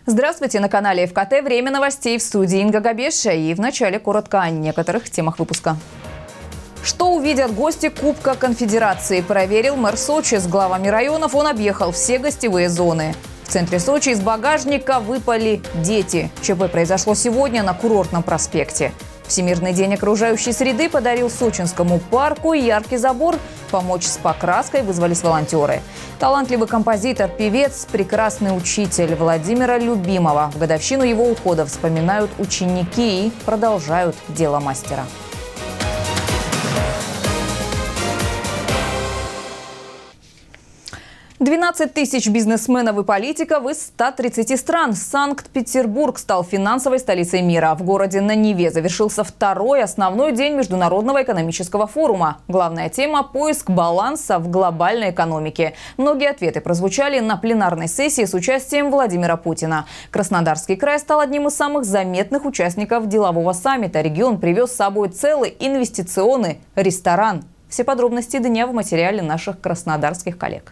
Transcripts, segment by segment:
Здравствуйте, на канале ФКТ. Время новостей, в студии Инга Габеша. И вначале коротко о некоторых темах выпуска. Что увидят гости Кубка Конфедерации, проверил мэр Сочи. С главами районов он объехал все гостевые зоны. В центре Сочи из багажника выпали дети. ЧП произошло сегодня на Курортном проспекте. Всемирный день окружающей среды подарил сочинскому парку яркий забор. Помочь с покраской вызвались волонтеры. Талантливый композитор, певец, прекрасный учитель Владимира Любимова. В годовщину его ухода вспоминают ученики и продолжают дело мастера. 12 тысяч бизнесменов и политиков из 130 стран. Санкт-Петербург стал финансовой столицей мира. В городе на Неве завершился второй основной день Международного экономического форума. Главная тема – поиск баланса в глобальной экономике. Многие ответы прозвучали на пленарной сессии с участием Владимира Путина. Краснодарский край стал одним из самых заметных участников делового саммита. Регион привез с собой целый инвестиционный ресторан. Все подробности дня в материале наших краснодарских коллег.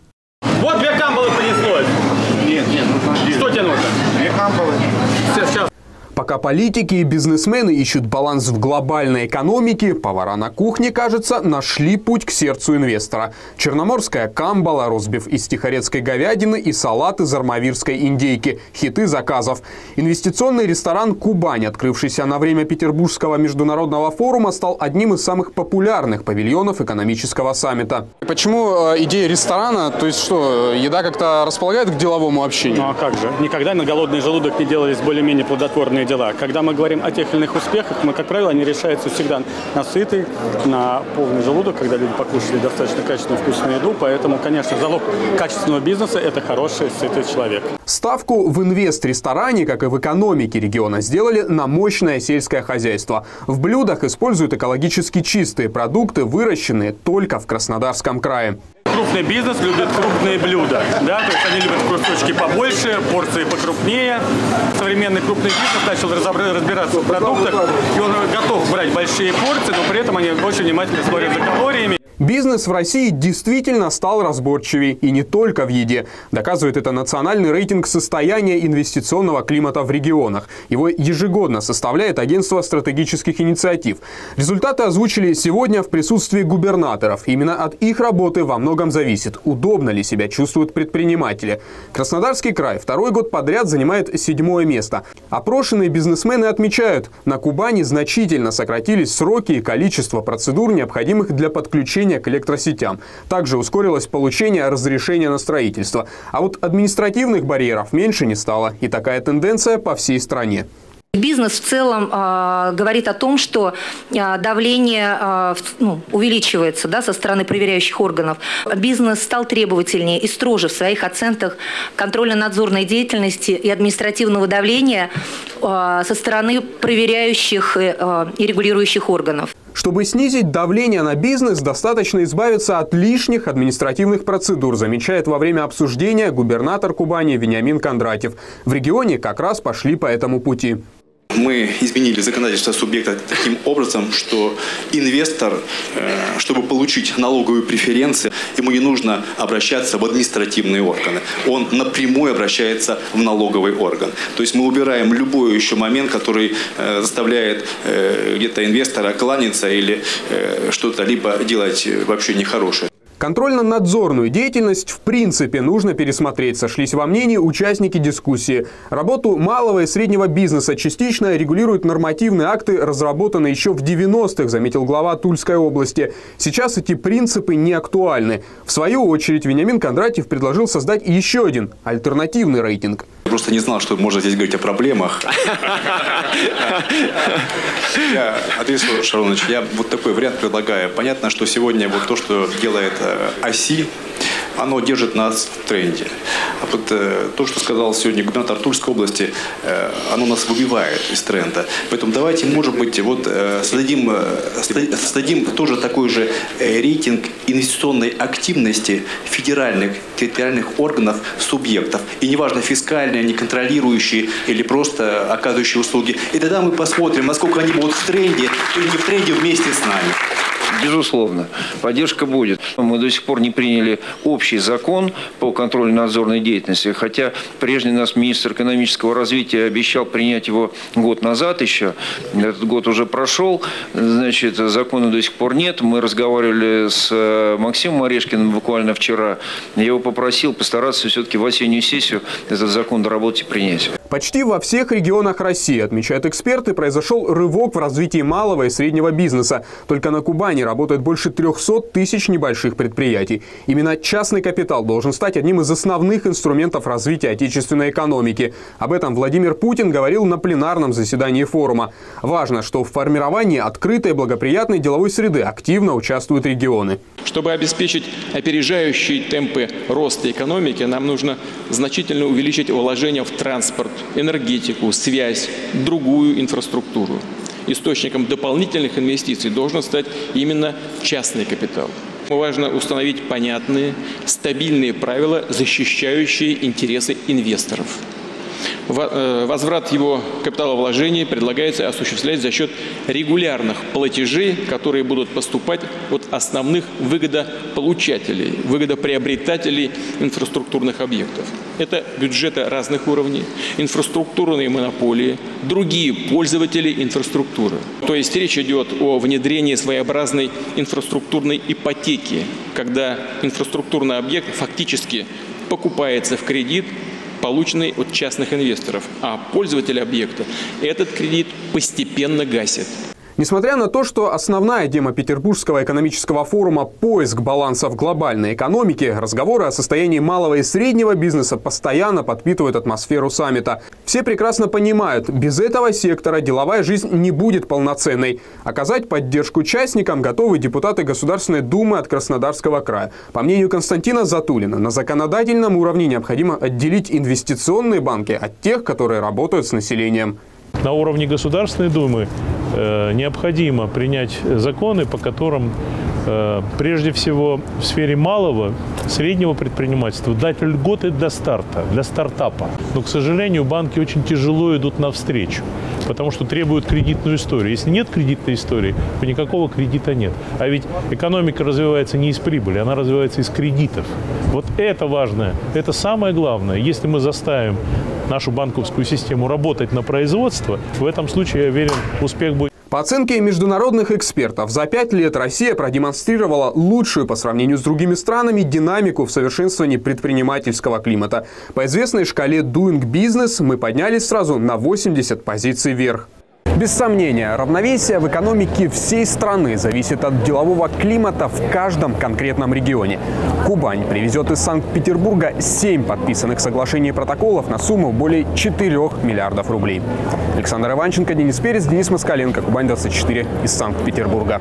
Вот 2 камбалы принеслось. Нет, что тебе нужно? 2 камбалы. Сейчас. Пока политики и бизнесмены ищут баланс в глобальной экономике, повара на кухне, кажется, нашли путь к сердцу инвестора. Черноморская камбала, ростбиф из тихорецкой говядины и салат из армавирской индейки – хиты заказов. Инвестиционный ресторан «Кубань», открывшийся на время Петербургского международного форума, стал одним из самых популярных павильонов экономического саммита. Почему идея ресторана? То есть что, еда как-то располагает к деловому общению? Ну а как же? Никогда на голодный желудок не делались более-менее плодотворные дела. Когда мы говорим о тех или иных успехах, как правило, они решаются всегда на сытый, на полный желудок, когда люди покушали достаточно качественную вкусную еду. Поэтому, конечно, залог качественного бизнеса – это хороший, сытый человек. Ставку в инвест-ресторане, как и в экономике региона, сделали на мощное сельское хозяйство. В блюдах используют экологически чистые продукты, выращенные только в Краснодарском крае. Крупный бизнес любит крупные блюда, да, то есть они любят кусочки побольше, порции покрупнее. Современный крупный бизнес начал разбираться в продуктах, и он готов брать большие порции, но при этом они очень внимательно смотрят за калориями. Бизнес в России действительно стал разборчивее, и не только в еде. Доказывает это национальный рейтинг состояния инвестиционного климата в регионах. Его ежегодно составляет агентство стратегических инициатив. Результаты озвучили сегодня в присутствии губернаторов. Именно от их работы во многом зависит, удобно ли себя чувствуют предприниматели. Краснодарский край второй год подряд занимает 7-е место. Опрошенные бизнесмены отмечают, на Кубани значительно сократились сроки и количество процедур, необходимых для подключения к электросетям. Также ускорилось получение разрешения на строительство. А вот административных барьеров меньше не стало. И такая тенденция по всей стране. Бизнес в целом говорит о том, что давление увеличивается, да, со стороны проверяющих органов. Бизнес стал требовательнее и строже в своих оценках контрольно-надзорной деятельности и административного давления со стороны проверяющих и регулирующих органов. Чтобы снизить давление на бизнес, достаточно избавиться от лишних административных процедур, замечает во время обсуждения губернатор Кубани Вениамин Кондратьев. В регионе как раз пошли по этому пути. Мы изменили законодательство субъекта таким образом, что инвестор, чтобы получить налоговые преференции, ему не нужно обращаться в административные органы. Он напрямую обращается в налоговый орган. То есть мы убираем любой еще момент, который заставляет где-то инвестора кланяться или что-то либо делать вообще нехорошее. Контрольно-надзорную деятельность в принципе нужно пересмотреть, сошлись во мнении участники дискуссии. Работу малого и среднего бизнеса частично регулируют нормативные акты, разработанные еще в 90-х, заметил глава Тульской области. Сейчас эти принципы не актуальны. В свою очередь Вениамин Кондратьев предложил создать еще один альтернативный рейтинг. Я просто не знал, что можно здесь говорить о проблемах. Андрей Шаронович, я вот такой вариант предлагаю. Понятно, что сегодня вот то, что делает ОСИ, оно держит нас в тренде. А вот то, что сказал сегодня губернатор Тульской области, оно нас выбивает из тренда. Поэтому давайте, может быть, вот создадим тоже такой же рейтинг инвестиционной активности федеральных, территориальных органов, субъектов. И неважно, фискальные, они контролирующие или просто оказывающие услуги. И тогда мы посмотрим, насколько они будут в тренде или не в тренде вместе с нами. Безусловно, поддержка будет. Мы до сих пор не приняли общий закон по контрольно-надзорной деятельности, хотя прежде нас министр экономического развития обещал принять его год назад еще. Этот год уже прошел, значит, закона до сих пор нет. Мы разговаривали с Максимом Орешкиным буквально вчера. Я его попросил постараться все-таки в осеннюю сессию этот закон доработать и принять. Почти во всех регионах России, отмечают эксперты, произошел рывок в развитии малого и среднего бизнеса. Только на Кубани работает больше 300 тысяч небольших предприятий. Именно частный капитал должен стать одним из основных инструментов развития отечественной экономики. Об этом Владимир Путин говорил на пленарном заседании форума. Важно, что в формировании открытой и благоприятной деловой среды активно участвуют регионы. Чтобы обеспечить опережающие темпы роста экономики, нам нужно значительно увеличить вложения в транспорт, энергетику, связь, другую инфраструктуру. Источником дополнительных инвестиций должен стать именно частный капитал. Важно установить понятные, стабильные правила, защищающие интересы инвесторов. Возврат его капиталовложений предлагается осуществлять за счет регулярных платежей, которые будут поступать от основных выгодополучателей, выгодоприобретателей инфраструктурных объектов. Это бюджеты разных уровней, инфраструктурные монополии, другие пользователи инфраструктуры. То есть речь идет о внедрении своеобразной инфраструктурной ипотеки, когда инфраструктурный объект фактически покупается в кредит, полученный от частных инвесторов, а пользователь объекта этот кредит постепенно гасит. Несмотря на то, что основная тема Петербургского экономического форума – поиск баланса в глобальной экономике, разговоры о состоянии малого и среднего бизнеса постоянно подпитывают атмосферу саммита. Все прекрасно понимают, без этого сектора деловая жизнь не будет полноценной. Оказать поддержку участникам готовы депутаты Государственной Думы от Краснодарского края. По мнению Константина Затулина, на законодательном уровне необходимо отделить инвестиционные банки от тех, которые работают с населением. На уровне Государственной Думы необходимо принять законы, по которым прежде всего в сфере малого, среднего предпринимательства дать льготы для старта, для стартапа. Но, к сожалению, банки очень тяжело идут навстречу, потому что требуют кредитную историю. Если нет кредитной истории, то никакого кредита нет. А ведь экономика развивается не из прибыли, она развивается из кредитов. Вот это важное, это самое главное. Если мы заставим нашу банковскую систему работать на производство, в этом случае, я уверен, успех будет. По оценке международных экспертов, за 5 лет Россия продемонстрировала лучшую по сравнению с другими странами динамику в совершенствовании предпринимательского климата. По известной шкале Doing Business мы поднялись сразу на 80 позиций вверх. Без сомнения, равновесие в экономике всей страны зависит от делового климата в каждом конкретном регионе. Кубань привезет из Санкт-Петербурга 7 подписанных соглашений и протоколов на сумму более 4 миллиардов рублей. Александр Иванченко, Денис Перец, Денис Москаленко, Кубань-24 из Санкт-Петербурга.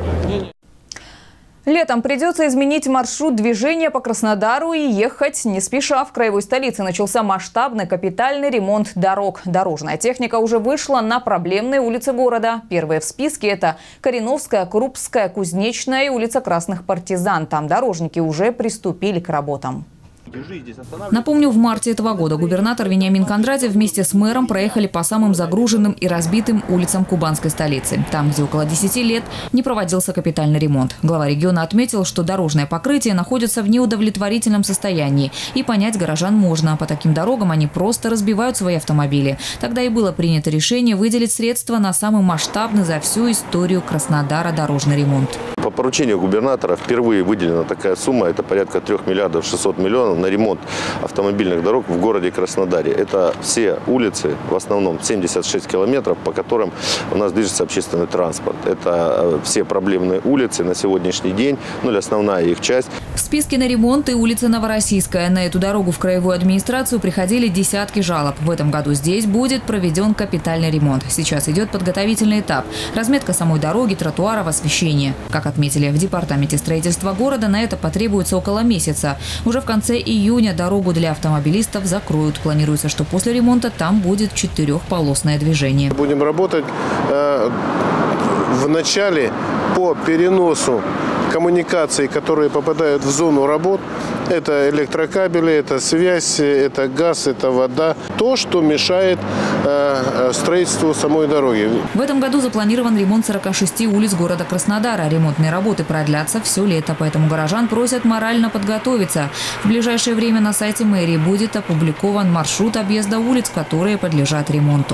Летом придется изменить маршрут движения по Краснодару и ехать не спеша. В краевой столице начался масштабный капитальный ремонт дорог. Дорожная техника уже вышла на проблемные улицы города. Первые в списке – это Кореновская, Крупская, Кузнечная и улица Красных Партизан. Там дорожники уже приступили к работам. Напомню, в марте этого года губернатор Вениамин Кондратьев вместе с мэром проехали по самым загруженным и разбитым улицам кубанской столицы. Там, где около 10 лет не проводился капитальный ремонт. Глава региона отметил, что дорожное покрытие находится в неудовлетворительном состоянии. И понять горожан можно. По таким дорогам они просто разбивают свои автомобили. Тогда и было принято решение выделить средства на самый масштабный за всю историю Краснодара дорожный ремонт. По поручению губернатора впервые выделена такая сумма, это порядка 3 миллиардов 600 миллионов на ремонт автомобильных дорог в городе Краснодаре. Это все улицы, в основном 76 километров, по которым у нас движется общественный транспорт. Это все проблемные улицы на сегодняшний день, ну или основная их часть. В списке на ремонт и улица Новороссийская. На эту дорогу в краевую администрацию приходили десятки жалоб. В этом году здесь будет проведен капитальный ремонт. Сейчас идет подготовительный этап. Разметка самой дороги, тротуаров, освещения. Как отметили в департаменте строительства города, на это потребуется около месяца. Уже в конце июня дорогу для автомобилистов закроют. Планируется, что после ремонта там будет 4-полосное движение. Будем работать в начале по переносу коммуникаций, которые попадают в зону работ. Это электрокабели, это связь, это газ, это вода. То, что мешает строительству самой дороги. В этом году запланирован ремонт 46 улиц города Краснодара. Ремонтные работы продлятся все лето, поэтому горожан просят морально подготовиться. В ближайшее время на сайте мэрии будет опубликован маршрут объезда улиц, которые подлежат ремонту.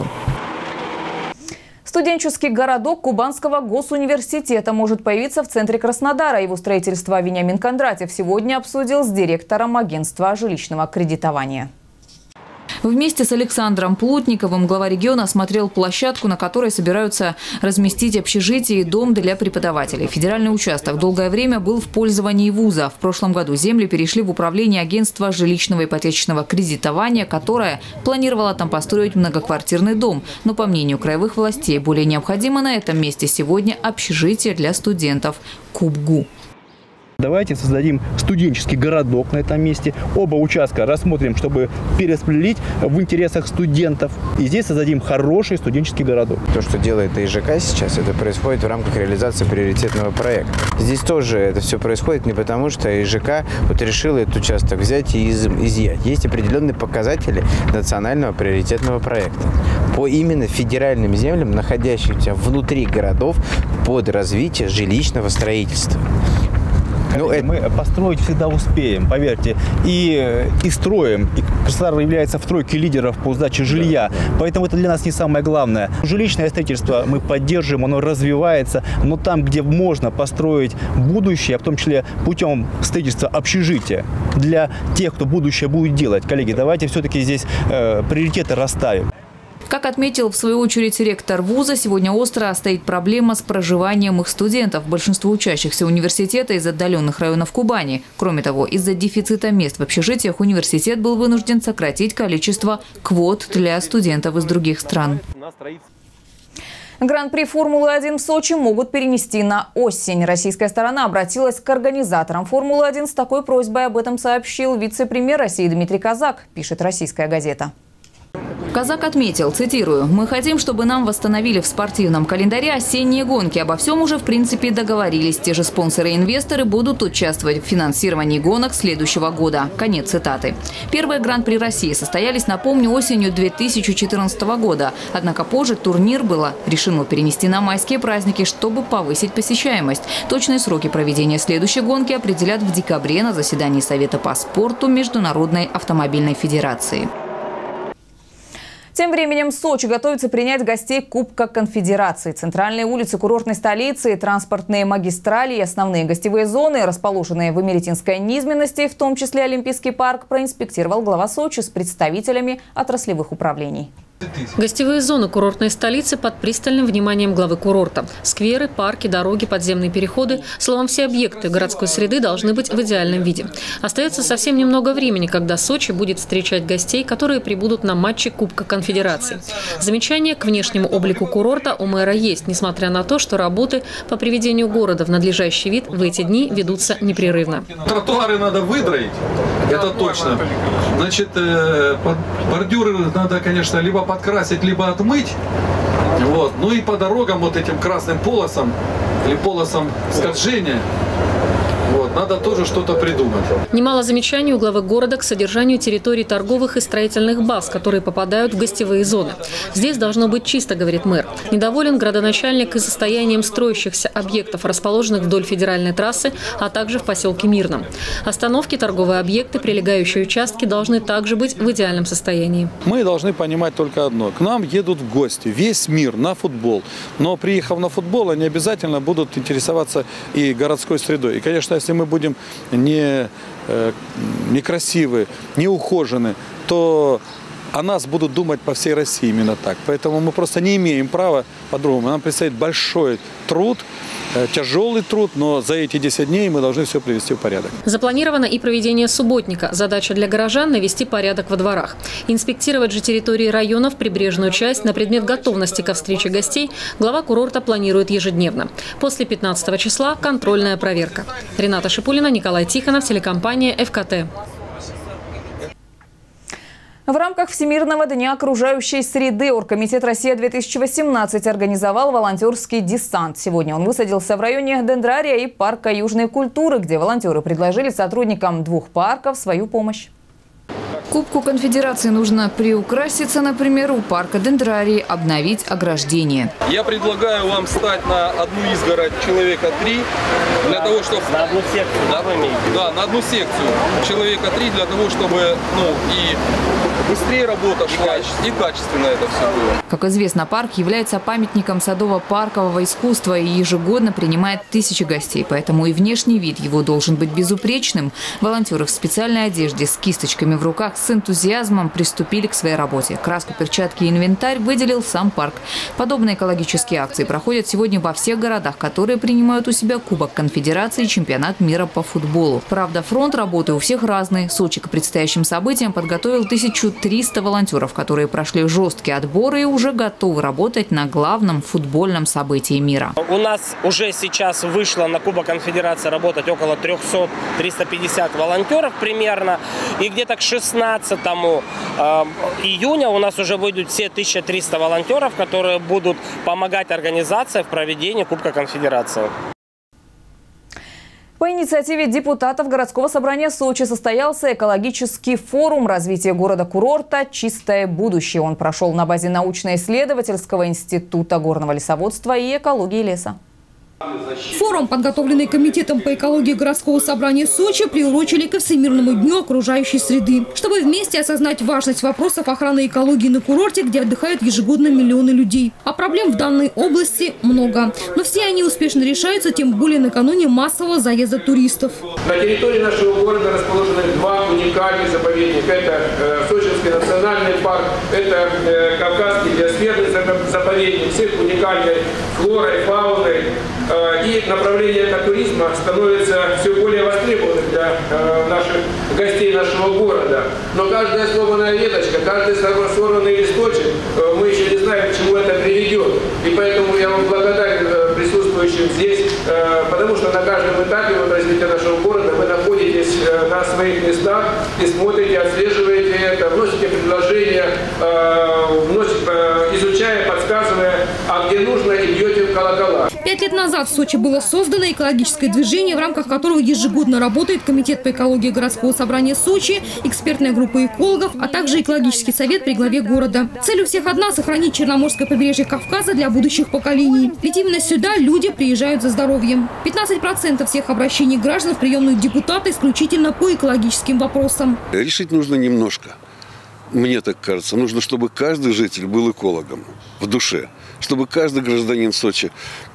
Студенческий городок Кубанского госуниверситета может появиться в центре Краснодара. Его строительство Вениамин Кондратьев сегодня обсудил с директором агентства жилищного кредитования. Вместе с Александром Плотниковым глава региона осмотрел площадку, на которой собираются разместить общежитие и дом для преподавателей. Федеральный участок долгое время был в пользовании вуза. В прошлом году земли перешли в управление агентства жилищного ипотечного кредитования, которое планировало там построить многоквартирный дом. Но, по мнению краевых властей, более необходимо на этом месте сегодня общежитие для студентов КубГУ. Давайте создадим студенческий городок на этом месте. Оба участка рассмотрим, чтобы перераспределить в интересах студентов. И здесь создадим хороший студенческий городок. То, что делает ИЖК сейчас, это происходит в рамках реализации приоритетного проекта. Здесь тоже это все происходит не потому, что ИЖК решил этот участок взять и изъять. Есть определенные показатели национального приоритетного проекта по именно федеральным землям, находящимся внутри городов под развитие жилищного строительства. Мы построить всегда успеем, поверьте. И строим. И Краснодар является в тройке лидеров по сдаче жилья. Поэтому это для нас не самое главное. Жилищное строительство мы поддерживаем, оно развивается. Но там, где можно построить будущее, в том числе путем строительства общежития, для тех, кто будущее будет делать. Коллеги, давайте все-таки здесь приоритеты расставим. Как отметил в свою очередь ректор вуза, сегодня остро стоит проблема с проживанием их студентов. Большинство учащихся университета из отдаленных районов Кубани. Кроме того, из-за дефицита мест в общежитиях университет был вынужден сократить количество квот для студентов из других стран. Гран-при Формулы-1 в Сочи могут перенести на осень. Российская сторона обратилась к организаторам Формулы-1 с такой просьбой. Об этом сообщил вице-премьер России Дмитрий Казак, пишет «Российская газета». Казак отметил, цитирую, «Мы хотим, чтобы нам восстановили в спортивном календаре осенние гонки. Обо всем уже в принципе договорились. Те же спонсоры и инвесторы будут участвовать в финансировании гонок следующего года». Конец цитаты. Первые гран-при России состоялись, напомню, осенью 2014 года. Однако позже турнир было решено перенести на майские праздники, чтобы повысить посещаемость. Точные сроки проведения следующей гонки определят в декабре на заседании Совета по спорту Международной автомобильной федерации. Тем временем Сочи готовится принять гостей Кубка Конфедерации. Центральные улицы курортной столицы, транспортные магистрали и основные гостевые зоны, расположенные в Имеретинской низменности, в том числе Олимпийский парк, проинспектировал глава Сочи с представителями отраслевых управлений. Гостевые зоны курортной столицы под пристальным вниманием главы курорта. Скверы, парки, дороги, подземные переходы. Словом, все объекты городской среды должны быть в идеальном виде. Остается совсем немного времени, когда Сочи будет встречать гостей, которые прибудут на матчи Кубка Конфедерации. Замечание к внешнему облику курорта у мэра есть, несмотря на то, что работы по приведению города в надлежащий вид в эти дни ведутся непрерывно. Тротуары надо выдроить, это точно. Значит, бордюры надо, конечно, либо подкрасить, либо отмыть. Вот. Ну и по дорогам вот этим красным полосам или полосам скольжения надо тоже что-то придумать. Немало замечаний у главы города к содержанию территорий торговых и строительных баз, которые попадают в гостевые зоны. Здесь должно быть чисто, говорит мэр. Недоволен градоначальник и состоянием строящихся объектов, расположенных вдоль федеральной трассы, а также в поселке Мирном. Остановки, торговые объекты, прилегающие участки должны также быть в идеальном состоянии. Мы должны понимать только одно. К нам едут в гости весь мир на футбол. Но приехав на футбол, они обязательно будут интересоваться и городской средой. И, конечно, если мы будем некрасивы, неухожены, то о нас будут думать по всей России именно так. Поэтому мы просто не имеем права по-другому. Нам предстоит большой труд, тяжелый труд, но за эти 10 дней мы должны все привести в порядок. Запланировано и проведение субботника. Задача для горожан – навести порядок во дворах. Инспектировать же территории районов, прибрежную часть на предмет готовности ко встрече гостей глава курорта планирует ежедневно. После 15 числа – контрольная проверка. Рената Шипулина, Николай Тихонов, телекомпания ФКТ. В рамках Всемирного дня окружающей среды Оргкомитет «Россия-2018» организовал волонтерский десант. Сегодня он высадился в районе Дендрария и парка южной культуры, где волонтеры предложили сотрудникам 2 парков свою помощь. Кубку Конфедерации нужно приукраситься, например, у парка Дендрарий, обновить ограждение. Я предлагаю вам встать на одну изгородь человека 3, для того, чтобы... На одну секцию, да, на одну секцию человека 3, для того, чтобы и быстрее работа шла, и качественно это все было. Как известно, парк является памятником садово-паркового искусства и ежегодно принимает тысячи гостей. Поэтому и внешний вид его должен быть безупречным. Волонтеры в специальной одежде с кисточками в руках с энтузиазмом приступили к своей работе. Краску, перчатки и инвентарь выделил сам парк. Подобные экологические акции проходят сегодня во всех городах, которые принимают у себя Кубок Конфедерации и Чемпионат мира по футболу. Правда, фронт работы у всех разный. Сочи к предстоящим событиям подготовил 1300 волонтеров, которые прошли жесткие отборы и уже готовы работать на главном футбольном событии мира. У нас уже сейчас вышло на Кубок Конфедерации работать около 300-350 волонтеров примерно. И где-то к 16 июня у нас уже выйдут все 1300 волонтеров, которые будут помогать организации в проведении Кубка Конфедерации. По инициативе депутатов городского собрания Сочи состоялся экологический форум развития города-курорта «Чистое будущее». Он прошел на базе научно-исследовательского института горного лесоводства и экологии леса. Форум, подготовленный Комитетом по экологии городского собрания Сочи, приурочили ко Всемирному дню окружающей среды, чтобы вместе осознать важность вопросов охраны экологии на курорте, где отдыхают ежегодно миллионы людей. А проблем в данной области много. Но все они успешно решаются, тем более накануне массового заезда туристов. На территории нашего города расположены 2 уникальных заповедника. Это Сочинский национальный парк, это Кавказский биосферный заповедник, всех уникальной флорой, фауной. И направление туризма становится все более востребованным для наших гостей нашего города. Но каждая сломанная веточка, каждый сорванный листочек, мы еще не знаем, к чему это приведет. И поэтому я вам благодарен присутствующим здесь, потому что на каждом этапе развития нашего города вы находитесь на своих местах и смотрите, отслеживаете это, вносите предложения, изучая, подсказывая, а где нужно, и бьете в колокола. 5 лет назад в Сочи было создано экологическое движение, в рамках которого ежегодно работает Комитет по экологии городского собрания Сочи, экспертная группа экологов, а также экологический совет при главе города. Цель у всех одна – сохранить Черноморское побережье Кавказа для будущих поколений. Ведь именно сюда люди приезжают за здоровьем. 15% всех обращений граждан в приемную депутата исключительно по экологическим вопросам. Решить нужно немножко. Мне так кажется, нужно, чтобы каждый житель был экологом в душе. Чтобы каждый гражданин Сочи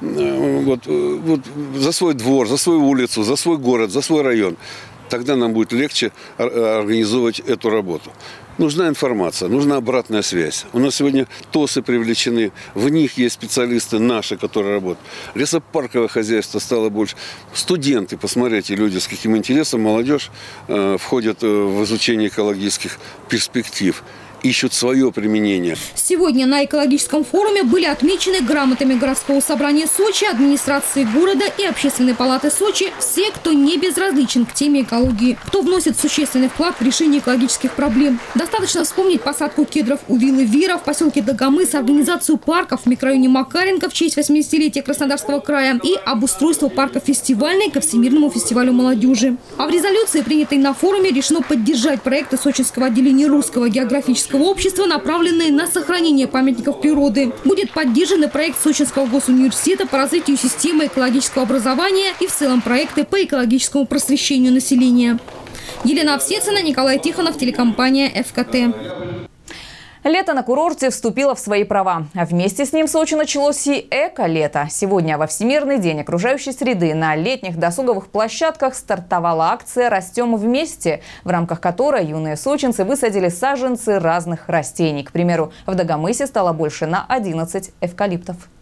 за свой двор, за свою улицу, за свой город, за свой район. Тогда нам будет легче организовывать эту работу. Нужна информация, нужна обратная связь. У нас сегодня ТОСы привлечены, в них есть специалисты наши, которые работают. Лесопарковое хозяйство стало больше. Студенты, посмотрите, люди с каким интересом, молодежь входят в изучение экологических перспектив. Ищут свое применение. Сегодня на экологическом форуме были отмечены грамотами городского собрания Сочи, администрации города и общественной палаты Сочи все, кто не безразличен к теме экологии, кто вносит существенный вклад в решение экологических проблем. Достаточно вспомнить посадку кедров у виллы Вира в поселке Дагомыс, организацию парков в микрорайоне Макаренко в честь 80-летия Краснодарского края и обустройство парка фестивальной ко Всемирному фестивалю молодежи. А в резолюции, принятой на форуме, решено поддержать проекты Сочинского отделения Русского географического общества, направленные на сохранение памятников природы. Будет поддержан и проект Сочинского госуниверситета по развитию системы экологического образования и в целом проекты по экологическому просвещению населения. Елена Овсецина, Николай Тихонов, телекомпания ФКТ. Лето на курорте вступило в свои права. А вместе с ним в Сочи началось и эко-лето. Сегодня во Всемирный день окружающей среды на летних досуговых площадках стартовала акция «Растем вместе», в рамках которой юные сочинцы высадили саженцы разных растений. К примеру, в Дагомысе стало больше на 11 эвкалиптов.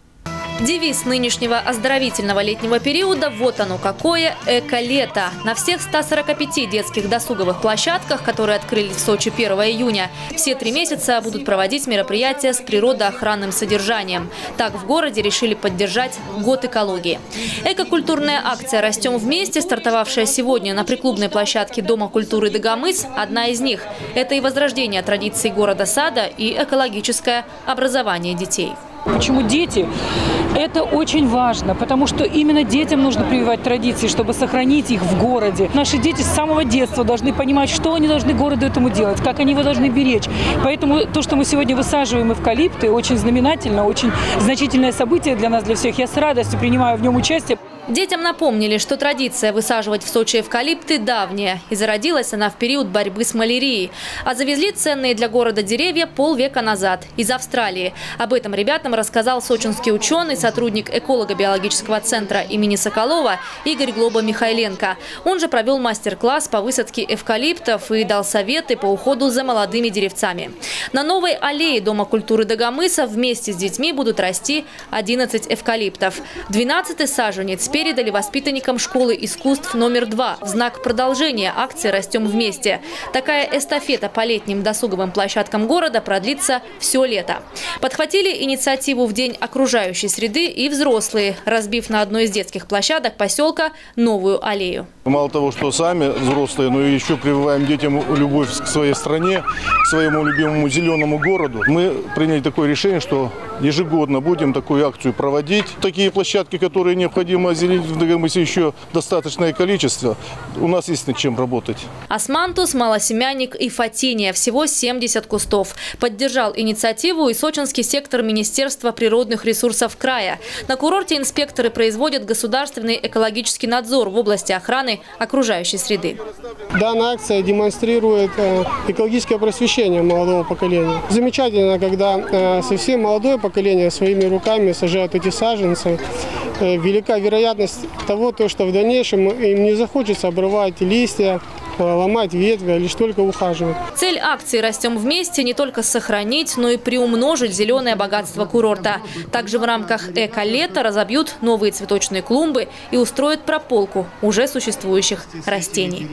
Девиз нынешнего оздоровительного летнего периода – вот оно какое – эко-лето. На всех 145 детских досуговых площадках, которые открылись в Сочи 1 июня, все 3 месяца будут проводить мероприятия с природоохранным содержанием. Так в городе решили поддержать год экологии. Эко-культурная акция «Растем вместе», стартовавшая сегодня на приклубной площадке Дома культуры Дагомыс, одна из них. Это и возрождение традиций города-сада, и экологическое образование детей. Почему дети? Это очень важно, потому что именно детям нужно прививать традиции, чтобы сохранить их в городе. Наши дети с самого детства должны понимать, что они должны городу этому делать, как они его должны беречь. Поэтому то, что мы сегодня высаживаем эвкалипты, очень знаменательно, очень значительное событие для нас, для всех. Я с радостью принимаю в нем участие. Детям напомнили, что традиция высаживать в Сочи эвкалипты давняя. И зародилась она в период борьбы с малярией. А завезли ценные для города деревья полвека назад из Австралии. Об этом ребятам рассказал сочинский ученый, сотрудник эколого-биологического центра имени Соколова Игорь Глоба-Михайленко. Он же провел мастер-класс по высадке эвкалиптов и дал советы по уходу за молодыми деревцами. На новой аллее Дома культуры Дагомыса вместе с детьми будут расти 11 эвкалиптов. 12-й саженец передали воспитанникам школы искусств номер 2 в знак продолжения акции «Растем вместе». Такая эстафета по летним досуговым площадкам города продлится все лето. Подхватили инициативу в День окружающей среды и взрослые, разбив на одной из детских площадок поселка новую аллею. Мало того, что сами взрослые, но и еще прививаем детям любовь к своей стране, к своему любимому зеленому городу. Мы приняли такое решение, что ежегодно будем такую акцию проводить. Такие площадки, которые необходимо озеленить в Дагомысе, еще достаточное количество. У нас есть над чем работать. Османтус, малосемянник и фатиния. Всего 70 кустов. Поддержал инициативу и сочинский сектор Министерства природных ресурсов края. На курорте инспекторы производят государственный экологический надзор в области охраны окружающей среды. Данная акция демонстрирует экологическое просвещение молодого поколения. Замечательно, когда совсем молодое поколение своими руками сажают эти саженцы. Велика вероятность того, что в дальнейшем им не захочется обрывать листья, ломать ветви, а лишь только ухаживать. Цель акции «Растем вместе» не только сохранить, но и приумножить зеленое богатство курорта. Также в рамках эко-лета разобьют новые цветочные клумбы и устроят прополку уже существующих растений.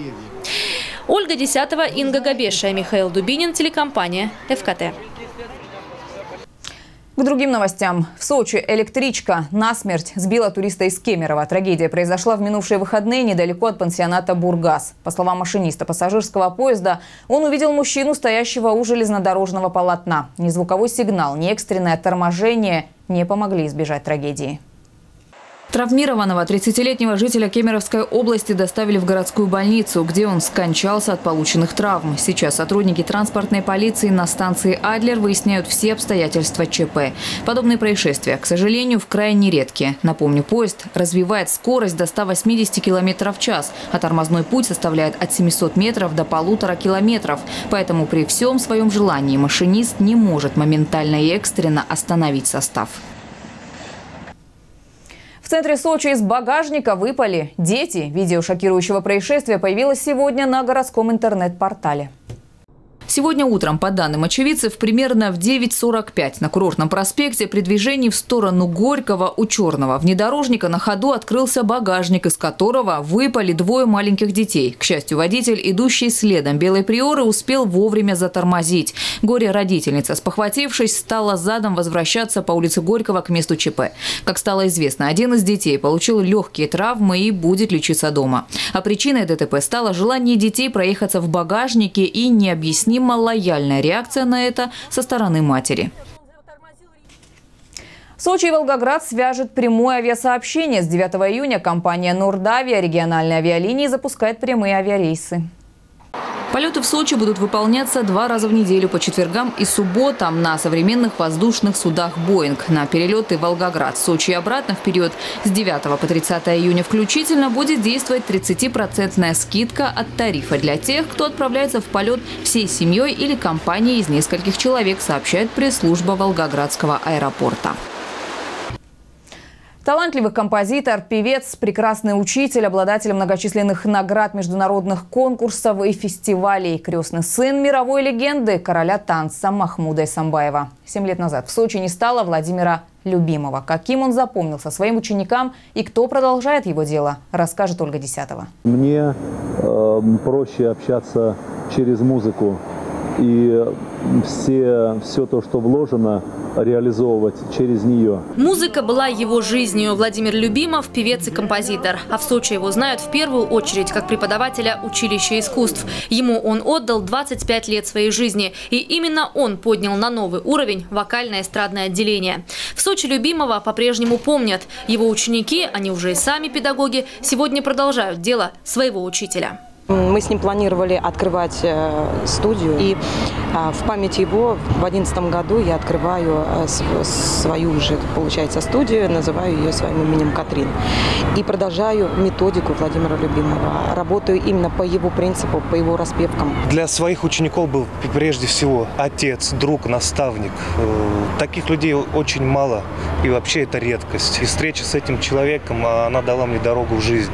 Ольга Десятова, Инга Габешия, Михаил Дубинин, телекомпания ФКТ. К другим новостям. В Сочи электричка насмерть сбила туриста из Кемерово. Трагедия произошла в минувшие выходные недалеко от пансионата «Бургас». По словам машиниста пассажирского поезда, он увидел мужчину, стоящего у железнодорожного полотна. Ни звуковой сигнал, ни экстренное торможение не помогли избежать трагедии. Травмированного 30-летнего жителя Кемеровской области доставили в городскую больницу, где он скончался от полученных травм. Сейчас сотрудники транспортной полиции на станции Адлер выясняют все обстоятельства ЧП. Подобные происшествия, к сожалению, вкрай нередки. Напомню, поезд развивает скорость до 180 км в час, а тормозной путь составляет от 700 метров до 1,5 километров. Поэтому при всем своем желании машинист не может моментально и экстренно остановить состав. В центре Сочи из багажника выпали дети. Видео шокирующего происшествия появилось сегодня на городском интернет-портале. Сегодня утром, по данным очевидцев, примерно в 9:45 на Курортном проспекте при движении в сторону Горького у черного внедорожника на ходу открылся багажник, из которого выпали 2 маленьких детей. К счастью, водитель, идущий следом белой приоры, успел вовремя затормозить. Горе-родительница, спохватившись, стала задом возвращаться по улице Горького к месту ЧП. Как стало известно, один из детей получил легкие травмы и будет лечиться дома. А причиной ДТП стало желание детей проехаться в багажнике и необъяснимое лояльная реакция на это со стороны матери. Сочи и Волгоград свяжет прямое авиасообщение. С 9 июня компания «Нордавия» региональной авиалинии запускает прямые авиарейсы. Полеты в Сочи будут выполняться 2 раза в неделю по четвергам и субботам на современных воздушных судах «Боинг». На перелеты в Волгоград, Сочи и обратно в период с 9 по 30 июня включительно будет действовать 30% скидка от тарифа для тех, кто отправляется в полет всей семьей или компанией из нескольких человек, сообщает пресс-служба Волгоградского аэропорта. Талантливый композитор, певец, прекрасный учитель, обладатель многочисленных наград международных конкурсов и фестивалей. Крестный сын мировой легенды короля танца Махмуда Эсамбаева. 7 лет назад в Сочи не стало Владимира Любимова. Каким он запомнился своим ученикам и кто продолжает его дело, расскажет Ольга Десятова. Мне проще общаться через музыку и все то, что вложено, реализовывать через нее. Музыка была его жизнью. Владимир Любимов – певец и композитор. А в Сочи его знают в первую очередь как преподавателя училища искусств. Ему он отдал 25 лет своей жизни. И именно он поднял на новый уровень вокально-эстрадное отделение. В Сочи Любимова по-прежнему помнят. Его ученики, они уже и сами педагоги, сегодня продолжают дело своего учителя. Мы с ним планировали открывать студию, и в память его в 2011 году я открываю свою уже, получается, студию, называю ее своим именем Катрин. И продолжаю методику Владимира Любимова. Работаю именно по его принципу, по его распевкам. Для своих учеников был прежде всего отец, друг, наставник. Таких людей очень мало, и вообще это редкость. И встреча с этим человеком, она дала мне дорогу в жизнь.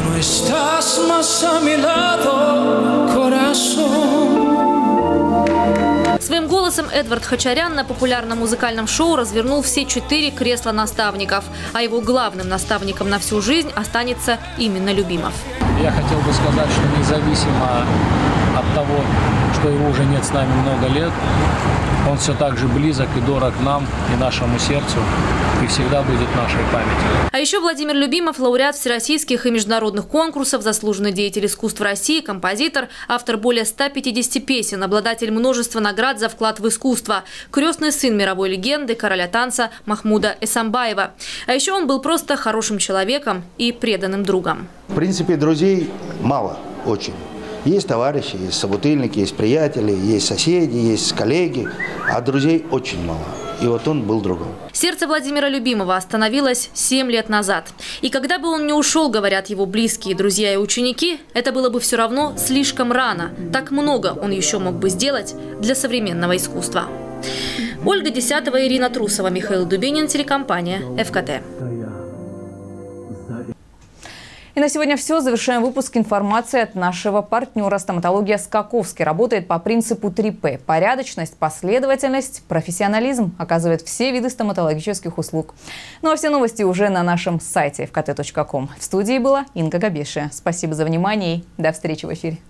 Своим голосом Эдвард Хачарян на популярном музыкальном шоу развернул все 4 кресла наставников. А его главным наставником на всю жизнь останется именно Любимов. Я хотел бы сказать, что независимо от того, что его уже нет с нами много лет, он все так же близок и дорог нам и нашему сердцу, и всегда будет в нашей памяти. А еще Владимир Любимов – лауреат всероссийских и международных конкурсов, заслуженный деятель искусств России, композитор, автор более 150 песен, обладатель множества наград за вклад в искусство, крестный сын мировой легенды, короля танца Махмуда Эсамбаева. А еще он был просто хорошим человеком и преданным другом. В принципе, друзей мало очень. Есть товарищи, есть собутыльники, есть приятели, есть соседи, есть коллеги, а друзей очень мало. И вот он был другом. Сердце Владимира Любимова остановилось 7 лет назад. И когда бы он не ушел, говорят его близкие, друзья и ученики, это было бы все равно слишком рано. Так много он еще мог бы сделать для современного искусства. Ольга Десятова, Ирина Трусова, Михаил Дубинин, телекомпания ФКТ. И на сегодня все. Завершаем выпуск информации от нашего партнера. Стоматология Скаковский работает по принципу 3П. Порядочность, последовательность, профессионализм. Оказывает все виды стоматологических услуг. Ну а все новости уже на нашем сайте fkt.com. В студии была Инга Габешия. Спасибо за внимание и до встречи в эфире.